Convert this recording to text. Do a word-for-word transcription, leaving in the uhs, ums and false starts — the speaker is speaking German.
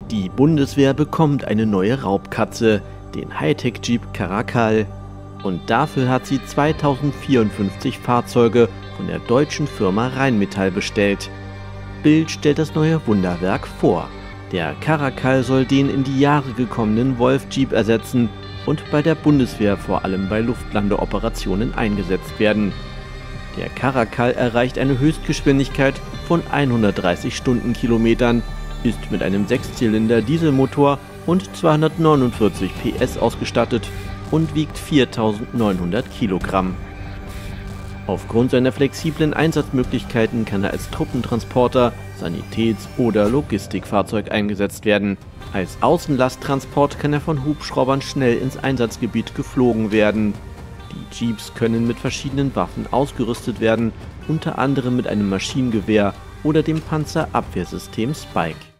Die Bundeswehr bekommt eine neue Raubkatze, den Hightech-Jeep Caracal. Und dafür hat sie zweitausendvierundfünfzig Fahrzeuge von der deutschen Firma Rheinmetall bestellt. Bild stellt das neue Wunderwerk vor. Der Caracal soll den in die Jahre gekommenen Wolf Jeep ersetzen und bei der Bundeswehr vor allem bei Luftlandeoperationen eingesetzt werden. Der Caracal erreicht eine Höchstgeschwindigkeit von hundertdreißig Stundenkilometern, ist mit einem Sechszylinder-Dieselmotor und zweihundertneunundvierzig P S ausgestattet und wiegt viertausendneunhundert Kilogramm. Aufgrund seiner flexiblen Einsatzmöglichkeiten kann er als Truppentransporter, Sanitäts- oder Logistikfahrzeug eingesetzt werden. Als Außenlasttransport kann er von Hubschraubern schnell ins Einsatzgebiet geflogen werden. Die Jeeps können mit verschiedenen Waffen ausgerüstet werden, unter anderem mit einem Maschinengewehr oder dem Panzerabwehrsystem Spike.